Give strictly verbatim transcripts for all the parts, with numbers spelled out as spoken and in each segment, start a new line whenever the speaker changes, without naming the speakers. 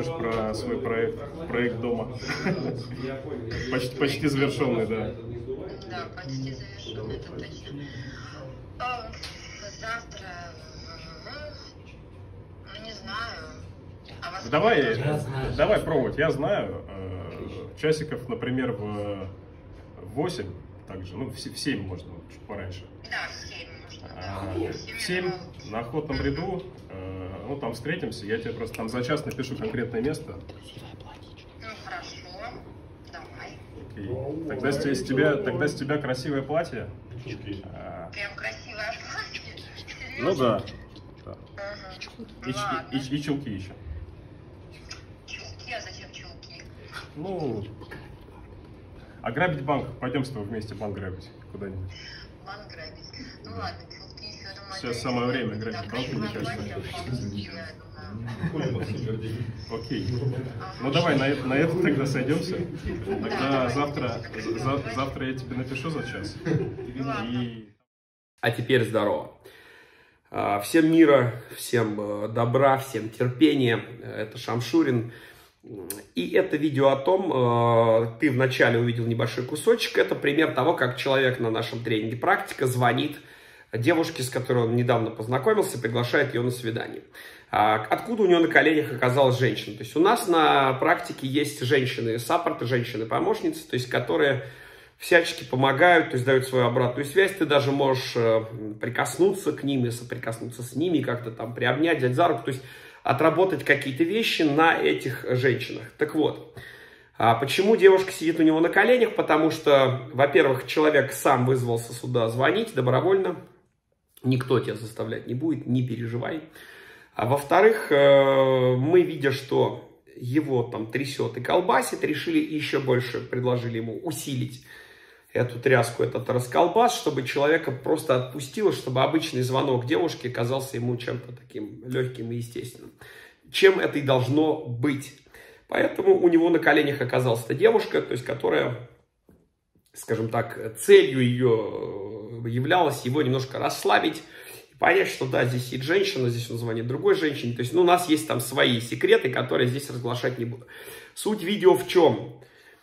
расскажешь про свой проект, проект дома. Почти, почти завершенный, да.
Да, почти завершенный, это точно. А, завтра, ну не знаю. А вас
Давай, давай пробовать. Я знаю. Часиков, например, в восемь, также, ну в семь можно, чуть пораньше.
Да, в семь можно.
А, в семь на Охотном ряду, ну там встретимся, я тебе просто там за час напишу конкретное место.
Ну хорошо, давай.
Окей. Тогда с тебя, тогда с тебя красивое платье.
Прям красивое платье?
Ну да. Да.
Ага.
И, и, и, и чулки еще.
Чулки? А зачем чулки?
Ну, ограбить банк. Пойдем с тобой вместе банк грабить куда-нибудь.
Банк грабить? Ну да. Ладно, чулки еще, думаю.
Сейчас самое время грабить банк, мне кажется. Окей. Ну давай на, на это тогда сойдемся. Тогда завтра, за, завтра я тебе напишу за час. И...
А теперь здорово. Всем мира, всем добра, всем терпения. Это Шамшурин. И это видео о том, ты вначале увидел небольшой кусочек. Это пример того, как человек на нашем тренинге «Практика» звонит девушке, с которой он недавно познакомился, приглашает ее на свидание. Откуда у него на коленях оказалась женщина? То есть у нас на практике есть женщины-саппорты, женщины-помощницы, то есть которые всячески помогают, то есть дают свою обратную связь. Ты даже можешь прикоснуться к ним и соприкоснуться с ними, как-то там приобнять, взять за руку, то есть отработать какие-то вещи на этих женщинах. Так вот, почему девушка сидит у него на коленях? Потому что, во-первых, человек сам вызвался сюда звонить добровольно, никто тебя заставлять не будет, не переживай. А во-вторых, мы, видя, что его там трясет и колбасит, решили еще больше, предложили ему усилить эту тряску, этот расколбас, чтобы человека просто отпустило, чтобы обычный звонок девушки казался ему чем-то таким легким и естественным. Чем это и должно быть. Поэтому у него на коленях оказалась эта девушка, то есть которая, скажем так, целью ее являлось его немножко расслабить, понять, что да, здесь есть женщина, здесь он звонит другой женщине. То есть, ну, у нас есть там свои секреты, которые здесь разглашать не буду. Суть видео в чем?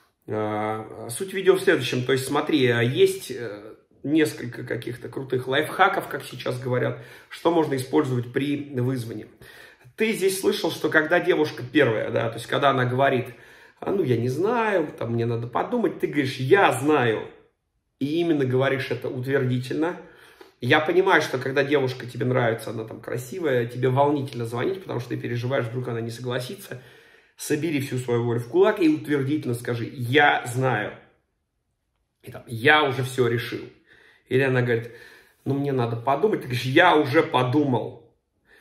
Суть видео в следующем. То есть, смотри, есть несколько каких-то крутых лайфхаков, как сейчас говорят, что можно использовать при вызвании. Ты здесь слышал, что когда девушка первая, да, то есть, когда она говорит, а, ну, я не знаю, там, мне надо подумать, ты говоришь, я знаю, и именно говоришь это утвердительно. Я понимаю, что когда девушка тебе нравится, она там красивая, тебе волнительно звонить, потому что ты переживаешь, вдруг она не согласится. Собери всю свою волю в кулак и утвердительно скажи, я знаю. И там, я уже все решил. Или она говорит, ну мне надо подумать. Ты говоришь, я уже подумал.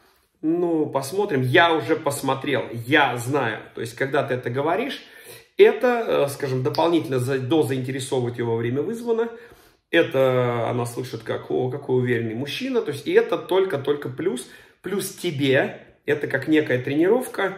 Ну, посмотрим, я уже посмотрел, я знаю. То есть, когда ты это говоришь, это, скажем, дополнительно дозаинтересовывает ее во время вызвана. Это она слышит, как, о, какой уверенный мужчина. То есть, и это только-только плюс. Плюс тебе, это как некая тренировка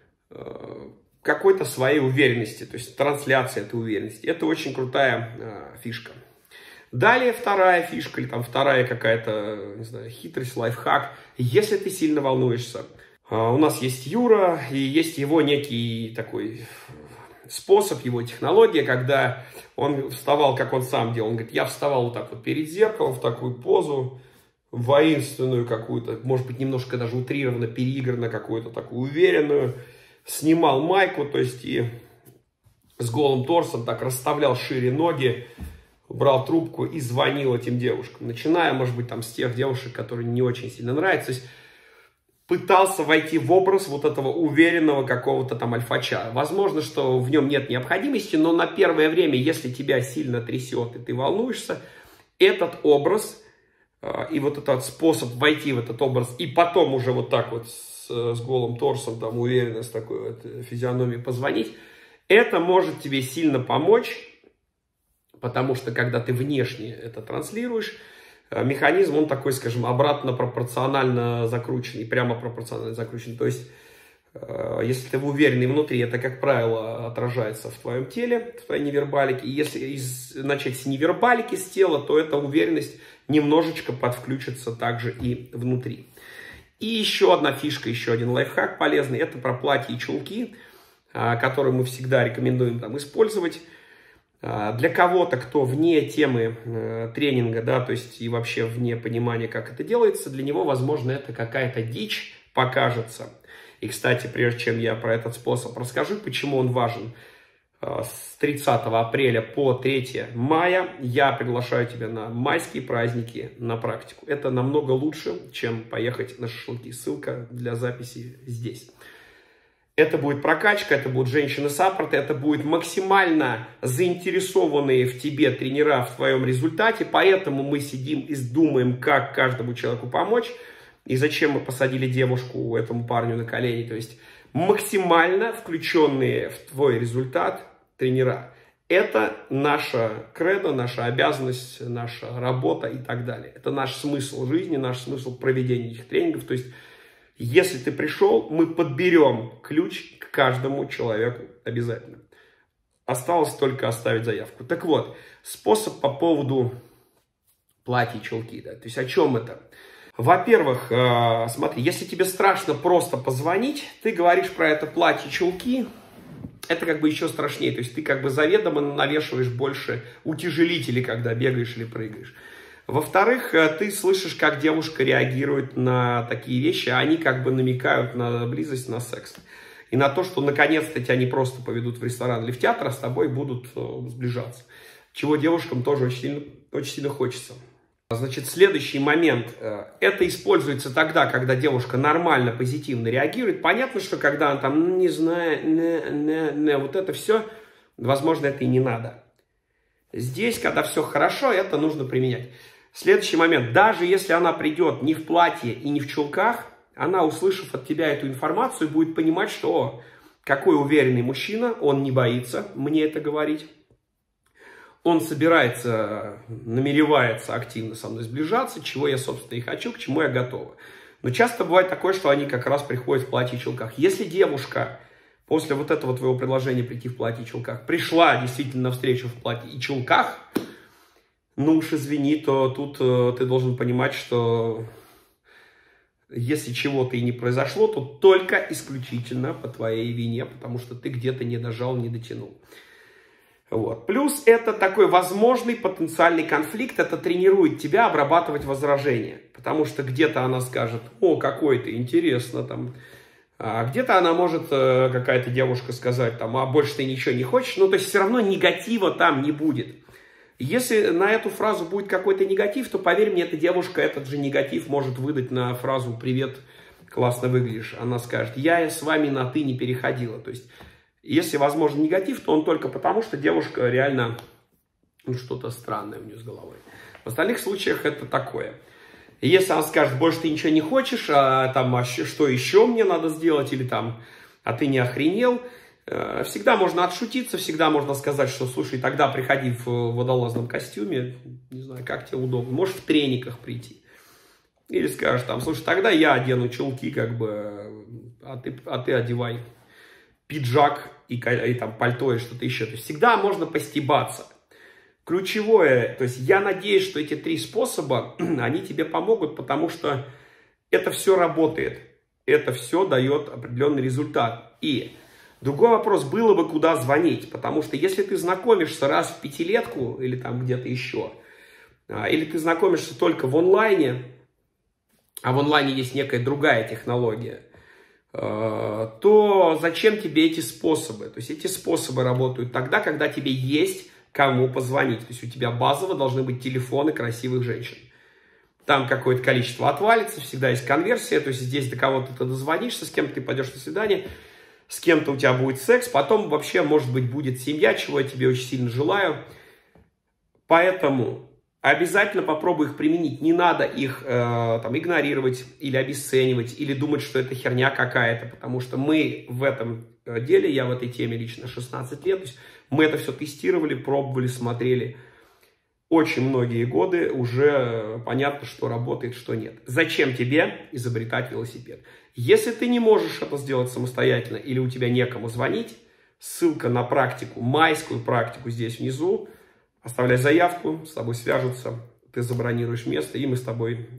э, какой-то своей уверенности. То есть, трансляция этой уверенности. Это очень крутая э, фишка. Далее вторая фишка, или там вторая какая-то, не знаю, хитрость, лайфхак. Если ты сильно волнуешься. Э, у нас есть Юра, и есть его некий такой способ, его технология, когда он вставал, как он сам делал. Он говорит, я вставал вот так вот перед зеркалом, в такую позу, воинственную какую-то, может быть, немножко даже утрированно, переигранно какую-то такую уверенную. Снимал майку, то есть и с голым торсом так расставлял шире ноги, брал трубку и звонил этим девушкам. Начиная, может быть, там с тех девушек, которые не очень сильно нравятся. То есть пытался войти в образ вот этого уверенного какого-то там альфача. Возможно, что в нем нет необходимости, но на первое время, если тебя сильно трясет и ты волнуешься, этот образ э, и вот этот способ войти в этот образ и потом уже вот так вот с, с голым торсом, там уверенно с такой вот физиономией позвонить, это может тебе сильно помочь, потому что когда ты внешне это транслируешь, механизм, он такой, скажем, обратно пропорционально закрученный, прямо пропорционально закрученный. То есть, если ты уверенный внутри, это, как правило, отражается в твоем теле, в твоей невербалике. И если из, начать с невербалики, с тела, то эта уверенность немножечко подвключится также и внутри. И еще одна фишка, еще один лайфхак полезный, это про платья и чулки, которые мы всегда рекомендуем там использовать. Для кого-то, кто вне темы э, тренинга, да, то есть и вообще вне понимания, как это делается, для него, возможно, это какая-то дичь покажется. И, кстати, прежде чем я про этот способ расскажу, почему он важен, э, с тридцатого апреля по третьего мая я приглашаю тебя на майские праздники на практику. Это намного лучше, чем поехать на шашлыки. Ссылка для записи здесь. Это будет прокачка, это будут женщины-саппорты, это будут максимально заинтересованные в тебе тренера в твоем результате, поэтому мы сидим и думаем, как каждому человеку помочь, и зачем мы посадили девушку этому парню на колени, то есть максимально включенные в твой результат тренера. Это наша кредо, наша обязанность, наша работа и так далее. Это наш смысл жизни, наш смысл проведения этих тренингов, то есть если ты пришел, мы подберем ключ к каждому человеку обязательно. Осталось только оставить заявку. Так вот, способ по поводу платья и чулки. Да? То есть о чем это? Во-первых, э, смотри, если тебе страшно просто позвонить, ты говоришь про это платье и чулки, это как бы еще страшнее. То есть ты как бы заведомо навешиваешь больше утяжелителей, когда бегаешь или прыгаешь. Во-вторых, ты слышишь, как девушка реагирует на такие вещи, а они как бы намекают на близость, на секс. И на то, что наконец-то тебя не просто поведут в ресторан или в театр, а с тобой будут сближаться. Чего девушкам тоже очень сильно, очень сильно хочется. Значит, следующий момент. Это используется тогда, когда девушка нормально, позитивно реагирует. Понятно, что когда она там, не знаю, не, не, не, вот это все, возможно, это и не надо. Здесь, когда все хорошо, это нужно применять. Следующий момент. Даже если она придет не в платье и не в чулках, она, услышав от тебя эту информацию, будет понимать, что о, какой уверенный мужчина, он не боится мне это говорить. Он собирается, намеревается активно со мной сближаться, чего я, собственно, и хочу, к чему я готова. Но часто бывает такое, что они как раз приходят в платье и чулках. Если девушка после вот этого твоего предложения прийти в платье и чулках пришла действительно на встречу в платье и чулках, ну уж извини, то тут э, ты должен понимать, что если чего-то и не произошло, то только исключительно по твоей вине, потому что ты где-то не дожал, не дотянул. Вот. Плюс это такой возможный потенциальный конфликт, это тренирует тебя обрабатывать возражения, потому что где-то она скажет: о, какой ты, интересно, там, а где-то она может, э, какая-то девушка, сказать, там, а больше ты ничего не хочешь, ну, то есть все равно негатива там не будет. Если на эту фразу будет какой-то негатив, то, поверь мне, эта девушка этот же негатив может выдать на фразу «Привет, классно выглядишь». Она скажет: я с вами на «ты» не переходила. То есть, если возможен негатив, то он только потому, что девушка реально, ну, что-то странное у нее с головой. В остальных случаях это такое. Если она скажет: больше ты ничего не хочешь, а там, а что еще мне надо сделать, или там, а ты не охренел, всегда можно отшутиться, всегда можно сказать, что, слушай, тогда приходи в водолазном костюме, не знаю, как тебе удобно, можешь в трениках прийти. Или скажешь там: слушай, тогда я одену чулки, как бы, а ты, а ты одевай пиджак и, и там пальто или что-то еще. То есть всегда можно постебаться. Ключевое, то есть я надеюсь, что эти три способа, они тебе помогут, потому что это все работает. Это все дает определенный результат. И другой вопрос, было бы куда звонить, потому что если ты знакомишься раз в пятилетку или там где-то еще, или ты знакомишься только в онлайне, а в онлайне есть некая другая технология, то зачем тебе эти способы? То есть эти способы работают тогда, когда тебе есть кому позвонить. То есть у тебя базово должны быть телефоны красивых женщин. Там какое-то количество отвалится, всегда есть конверсия, то есть здесь до кого-то ты дозвонишься, с кем-то ты пойдешь на свидание, с кем-то у тебя будет секс, потом вообще, может быть, будет семья, чего я тебе очень сильно желаю. Поэтому обязательно попробуй их применить. Не надо их э, там, игнорировать или обесценивать, или думать, что это херня какая-то, потому что мы в этом деле, я в этой теме лично шестнадцать лет, то есть мы это все тестировали, пробовали, смотрели. Очень многие годы уже понятно, что работает, что нет. Зачем тебе изобретать велосипед? Если ты не можешь это сделать самостоятельно или у тебя некому звонить, ссылка на практику, майскую практику здесь внизу. Оставляй заявку, с тобой свяжутся, ты забронируешь место, и мы с тобой